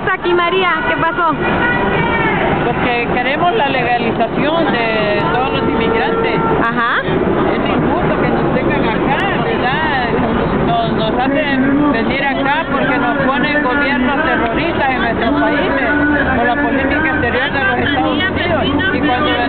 aquí, María? ¿Qué pasó? Porque queremos la legalización de todos los inmigrantes. Ajá. Es injusto que nos tengan acá, ¿verdad? Nos hacen venir acá porque nos ponen gobiernos terroristas en nuestros países por la política exterior de los Estados Unidos. Y cuando